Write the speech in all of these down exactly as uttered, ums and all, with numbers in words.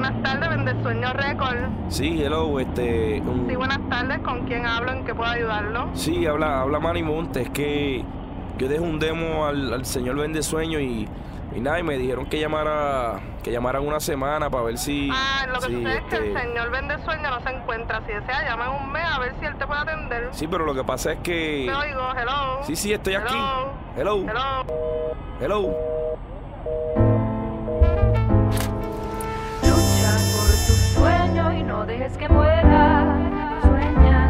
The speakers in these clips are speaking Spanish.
buenas tardes, Vendesueño Record. Sí, hello, este... Un... Sí, buenas tardes, ¿con quién hablo? ¿En qué puedo ayudarlo? Sí, habla, habla Manny Montes, es que yo dejé un demo al, al señor Vendesueño y, y nada, y me dijeron que llamara, que llamara en una semana para ver si... Ah, lo que si, sucede este... es que el señor Vendesueño no se encuentra. Si desea, llama en un mes a ver si él te puede atender. Sí, pero lo que pasa es que... Te oigo, hello. Sí, sí, estoy aquí. Hello. Hello. Hello. Hello. Lucha por tu sueño y no dejes que muera. Sueña.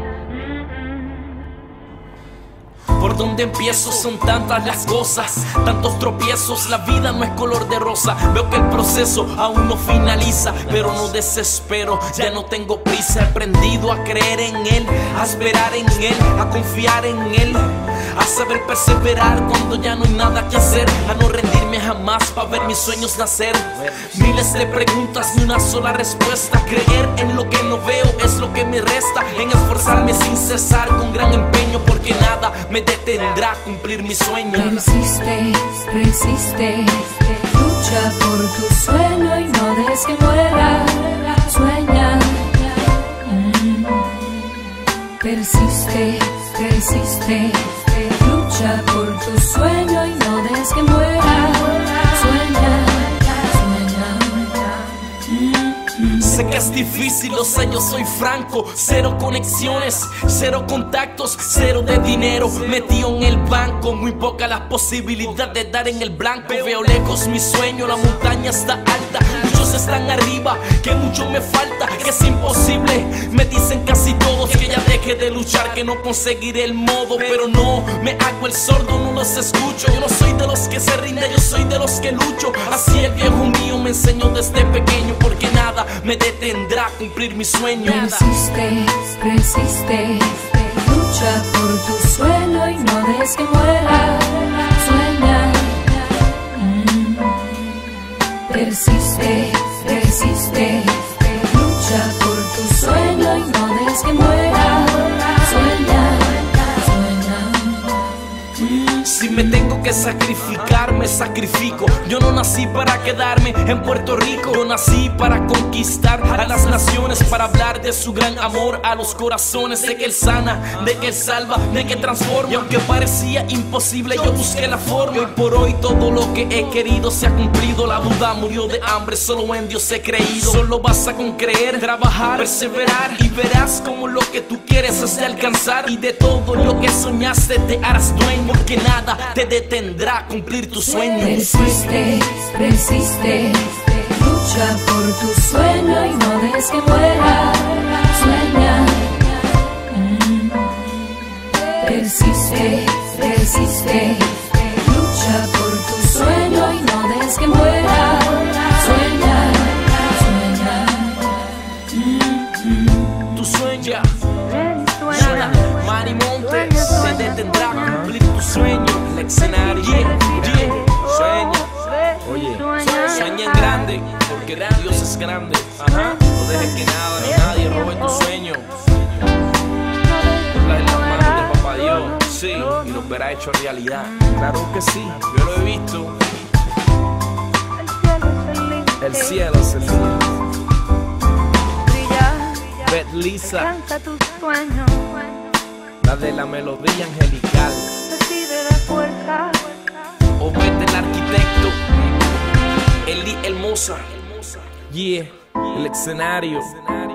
Por donde empiezo son tantas las cosas, tantos tropiezos, la vida no es color de rosa. Veo que el proceso aún no finaliza, pero no desespero, ya no tengo prisa. He aprendido a creer en él, a esperar en él, a confiar en él, a saber perseverar cuando ya no hay nada que hacer, a no rendirme jamás para ver mis sueños nacer. Miles de preguntas y una sola respuesta. Creer en lo que no veo es lo que me resta, en esforzarme sin cesar con gran empeño, porque nada me detendrá a cumplir mi sueño. Persiste, resiste, lucha por tu sueño y no dejes que muera. Sueña. Mm. Persiste, resiste, lucha por tu sueño y no dejes que muera. Sueña, sueña. Mm. Sé que es difícil, lo sé, yo soy franco. Cero conexiones, cero contactos, cero de dinero metido en el banco. Muy poca las posibilidades de dar en el blanco. Veo lejos mi sueño, la montaña está alta. Muchos están arriba, que mucho me falta, que es imposible. Me dicen casi todos que ya deje de luchar, que no conseguiré el modo. Pero no, me hago el sordo, no los escucho. Yo no soy de los que se rinde, yo soy de los que lucho. Así el viejo mío me enseñó desde pequeño, porque nada me detendrá a cumplir mi sueño. Persiste, resiste, lucha por tu sueño y no dejes que muera. Sueña. Mm. Persiste, resiste, lucha por tu sueño y no dejes que muera. Sueña, sueña. Mm. Si me tengo que sacrificar, me sacrifico. Yo no nací para quedarme en Puerto Rico, yo nací para conquistar a las naciones, para hablar de su gran amor a los corazones. De que él sana, de que él salva, de que transforma. Y aunque parecía imposible, yo busqué la forma. Y hoy por hoy todo lo que he querido se ha cumplido. La duda murió de hambre, solo en Dios he creído. Solo basta con creer, trabajar, perseverar, y verás como lo que tú quieres es de alcanzar. Y de todo lo que soñaste te harás dueño, porque nada te detendrá a cumplir tu sueño. Persiste, resiste, lucha por tu sueño y no dejes que muera. Sueña. Mm. Persiste, resiste, lucha por tu sueño y no dejes que muera. Sueña, sueña. Mm. Tu sueño, nada, Manny Montes te detendrá a cumplir tu sueño. El escenario, yeah, yeah. Sueña, Oye, sueña en grande, porque Dios es grande. Ajá, no dejes que nada ni nadie robe tu sueño. Ponlas en las manos del papá Dios, sí, y los verá hecho realidad. Claro que sí, yo lo he visto. El cielo es el límite. Bet Lisa, Canta tus sueños, la de la melodía angelical. recibe la fuerza. O vete el arquitecto, Eli Hermosa, yeah, el escenario.